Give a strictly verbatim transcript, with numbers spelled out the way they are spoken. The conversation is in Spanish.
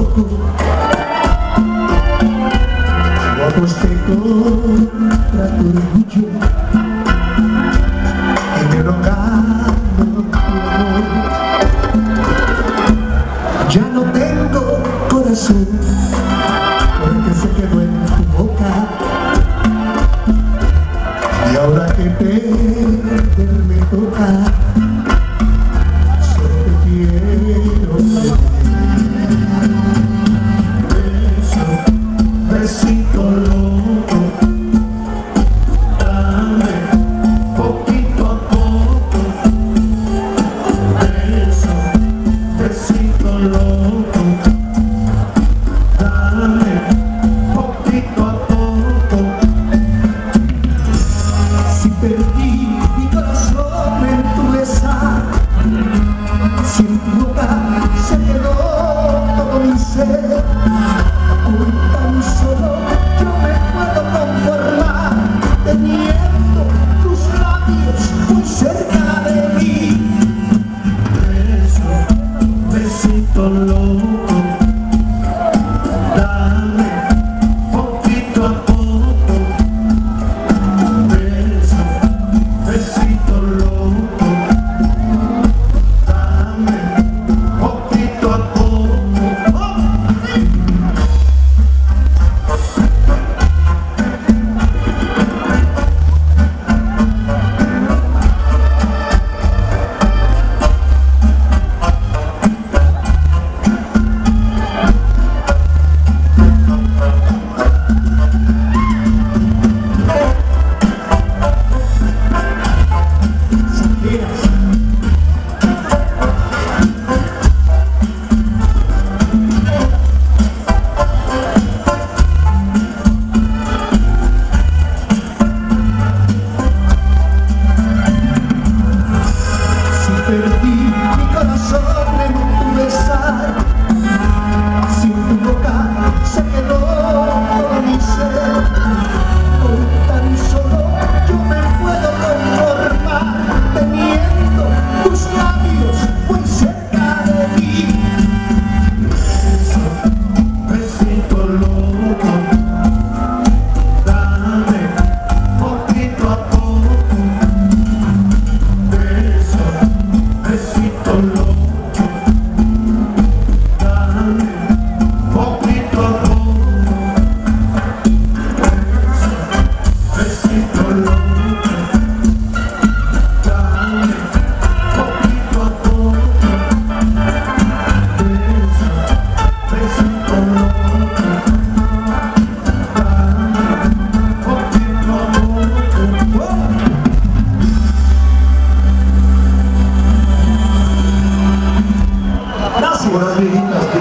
poco, yo aposté contra tu orgullo y me lo gano tu amor. Ya no tengo corazón porque se quedó en tu boca, y ahora que perder me toca, solo te quiero beso, besito loco, dame poquito a poco, beso, besito loco, dame poquito a poco. Si perdí mi corazón en tu besar, si en tu boca se quedó todo mi ser, hoy tan solo yo me puedo conformar teniendo tus labios muy cerca de mí. Beso, besito loco, dame poquito a poco, beso, besito loco, dame poquito a poco. Perdí mi corazón en tu besar, sin tu boca se quedó todo mi ser. Hoy tan solo yo me puedo conformar teniendo tus labios muy cerca de mí. Beso, besito loco, dame poquito a poco, beso, besito loco, dame poquito a poco, beso, besito loco, dame poquito a poco, beso, besito loco, dame poquito a poco. Gracias.